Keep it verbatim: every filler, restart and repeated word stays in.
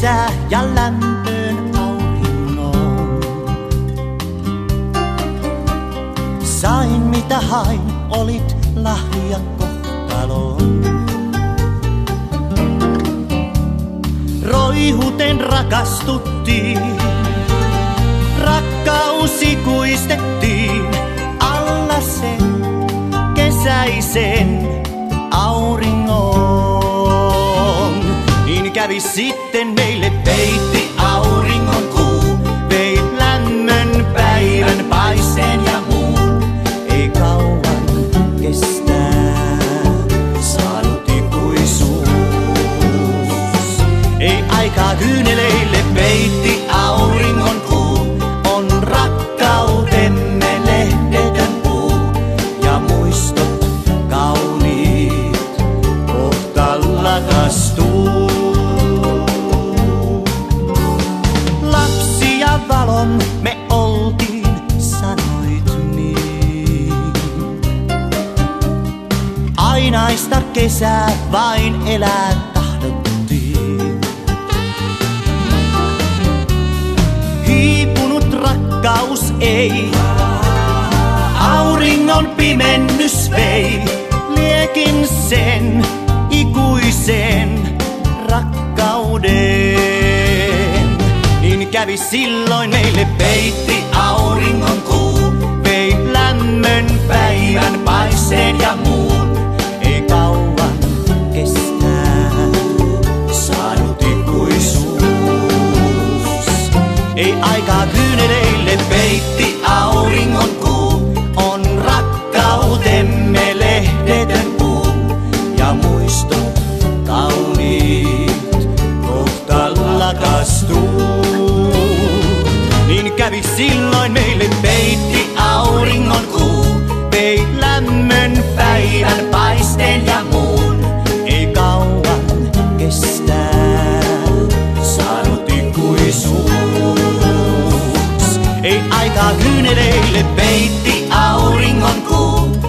kesä ja lämpöön auringon. Sain mitä hain, olit lahja kohtalon. Roihuten rakastuttiin, rakkaus ikuistettiin alla sen kesäisen auringon. Niin kävi sitten meille, peitti auringon kuu, vei lämmön päivän paisteen ja muun. Ei kauan kestää saanut ikuisuus. Ei aikaa kyyneleille, peitti auringon kuu, on rakkautemme lehdetön puu. Ja muistot kauniit kohta lakastuu. Lapsi ja valon me oltiin, sanoit niin. Ainaista kesää vain elää tahdottiin. Hiipunut rakkaus ei, auringon pimennys vei, liekin sen ikuisen rakkauden. Niin kävi silloin meille, peitti auringon kuu, vei lämmön päivän paisteen ja muun. Ei kauan kestää saanut ikuisuus. Ei aikaa kyyneleille, peitti auringon kuu, on rakkautemme lehdetön puu. Ja muistot kauniit kohta lakastuu. Niin kävi silloin meille, peitti auringon kuu, vei lämmön päivän paisteen ja muun. Ei kauan kestää saanut ikuisuus. Ei aikaa kyyneleille, peitti auringon kuu,